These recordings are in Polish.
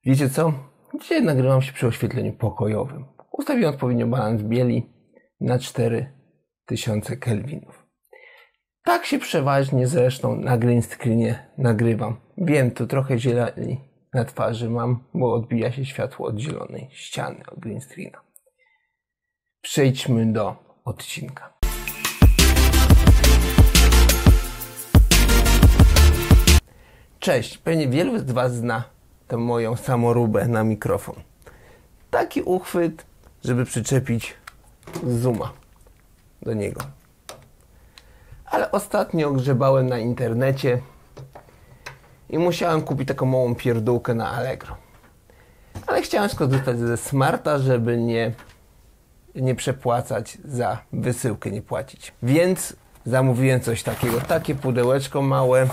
Wiecie co? Dzisiaj nagrywam się przy oświetleniu pokojowym. Ustawiłem odpowiednio balans bieli na 4000 kelwinów. Tak się przeważnie zresztą na green screenie nagrywam. Wiem, tu trochę zieleni na twarzy mam, bo odbija się światło od zielonej ściany, od green screena. Przejdźmy do odcinka. Cześć, pewnie wielu z Was zna tę moją samoróbę na mikrofon. Taki uchwyt, żeby przyczepić zooma do niego. Ale ostatnio grzebałem na internecie i musiałem kupić taką małą pierdółkę na Allegro. Ale chciałem skorzystać ze smarta, żeby nie przepłacać za wysyłkę, nie płacić. Więc zamówiłem coś takiego, takie pudełeczko małe.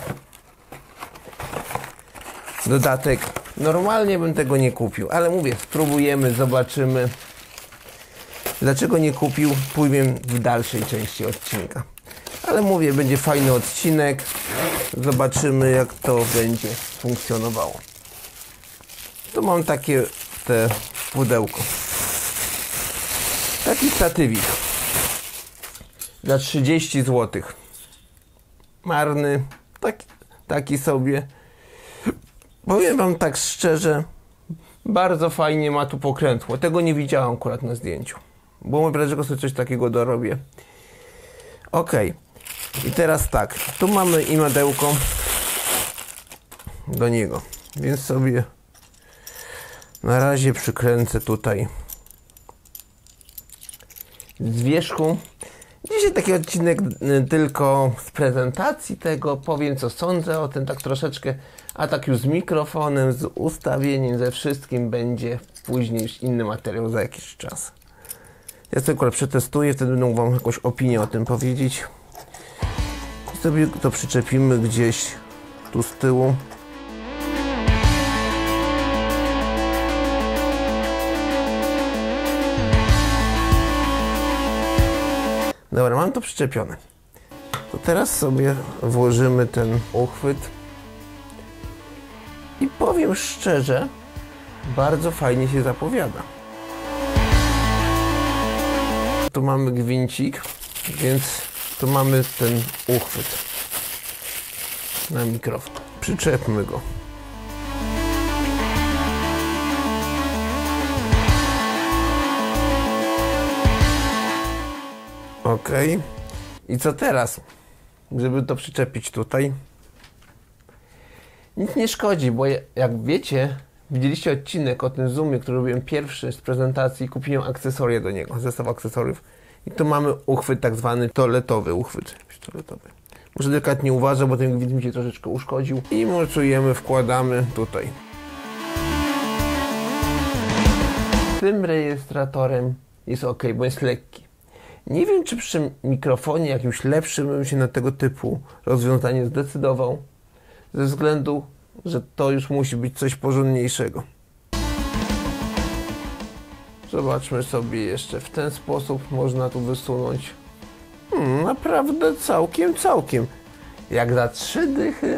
Dodatek. Normalnie bym tego nie kupił, ale mówię, spróbujemy, zobaczymy. Dlaczego nie kupił, pójdę w dalszej części odcinka. Ale mówię, będzie fajny odcinek. Zobaczymy, jak to będzie funkcjonowało. Tu mam takie te pudełko. Taki statywik. Za 30 zł. Marny. Taki sobie. Powiem Wam tak szczerze, bardzo fajnie ma tu pokrętło. Tego nie widziałem akurat na zdjęciu. Bo mówię, dlaczego sobie coś takiego dorobię. Ok. I teraz tak. Tu mamy imadełko do niego. Więc sobie na razie przykręcę tutaj z wierzchu. Dzisiaj taki odcinek tylko z prezentacji tego. Powiem, co sądzę o tym tak troszeczkę. A tak już z mikrofonem, z ustawieniem, ze wszystkim będzie później już inny materiał za jakiś czas. Ja sobie akurat przetestuję, wtedy będę Wam jakąś opinię o tym powiedzieć. I sobie to przyczepimy gdzieś tu z tyłu. Dobra, mam to przyczepione. To teraz sobie włożymy ten uchwyt. I powiem szczerze, bardzo fajnie się zapowiada. Tu mamy gwincik, więc tu mamy ten uchwyt na mikrofon. Przyczepmy go. Ok. I co teraz? Żeby to przyczepić tutaj. Nic nie szkodzi, bo jak wiecie, widzieliście odcinek o tym zoomie, który robiłem pierwszy z prezentacji, kupiłem akcesoria do niego, zestaw akcesoriów. I tu mamy uchwyt tak zwany toaletowy uchwyt. Muszę delikatnie uważać, bo ten gwint mi się troszeczkę uszkodził. I mocujemy, wkładamy tutaj. Tym rejestratorem jest ok, bo jest lekki. Nie wiem, czy przy mikrofonie jakimś lepszym bym się na tego typu rozwiązanie zdecydował. Ze względu, że to już musi być coś porządniejszego. Zobaczmy sobie jeszcze w ten sposób. Można tu wysunąć. Naprawdę całkiem. Jak za 3 dychy.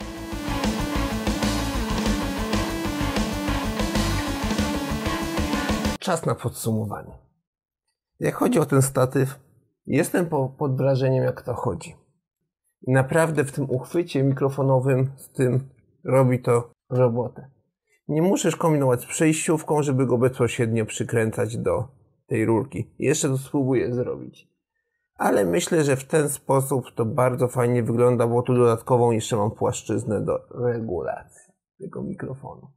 Czas na podsumowanie. Jak chodzi o ten statyw, jestem pod wrażeniem, jak to chodzi. I naprawdę w tym uchwycie mikrofonowym z tym robi to robotę. Nie musisz kombinować z przejściówką, żeby go bezpośrednio przykręcać do tej rurki. Jeszcze to spróbuję zrobić. Ale myślę, że w ten sposób to bardzo fajnie wygląda, bo tu dodatkową jeszcze mam płaszczyznę do regulacji tego mikrofonu.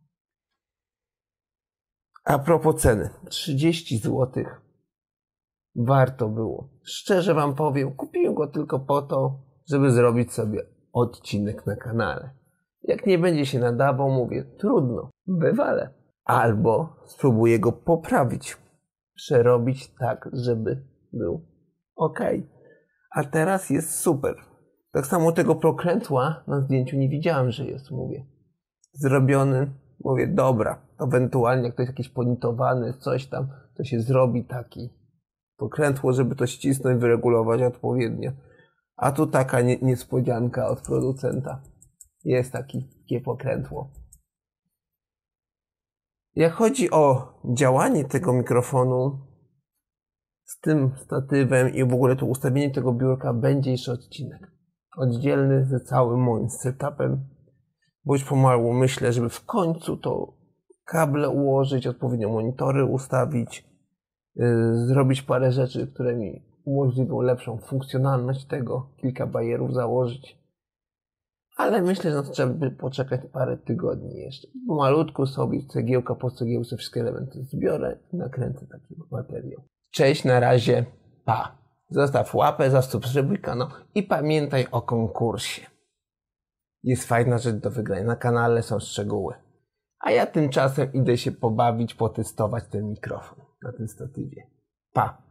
A propos ceny. 30 zł. Warto było. Szczerze Wam powiem, kupiłem go tylko po to, żeby zrobić sobie odcinek na kanale. Jak nie będzie się nadawał, mówię, trudno, wywalę. Albo spróbuję go poprawić, przerobić tak, żeby był ok. A teraz jest super. Tak samo tego prokrętła na zdjęciu nie widziałem, że jest, mówię. Zrobiony, mówię, dobra, ewentualnie jak to jest jakiś ponitowany, coś tam, to się zrobi taki pokrętło, żeby to ścisnąć, wyregulować odpowiednio. A tu taka niespodzianka od producenta. Jest takie pokrętło. Jak chodzi o działanie tego mikrofonu z tym statywem i w ogóle to ustawienie tego biurka, będzie jeszcze odcinek. Oddzielny ze całym moim setupem. Bądź pomału myślę, żeby w końcu to kable ułożyć, odpowiednio monitory ustawić, zrobić parę rzeczy, które mi umożliwią lepszą funkcjonalność tego, kilka bajerów założyć. Ale myślę, że trzeba by poczekać parę tygodni jeszcze. Malutku sobie, cegiełka po cegiełce, wszystkie elementy zbiorę i nakręcę taki materiał. Cześć, na razie, pa. Zostaw łapę, zasubskrybuj kanał i pamiętaj o konkursie. Jest fajna rzecz do wygrania. Na kanale są szczegóły. A ja tymczasem idę się pobawić, potestować ten mikrofon na tym statywie. Pa!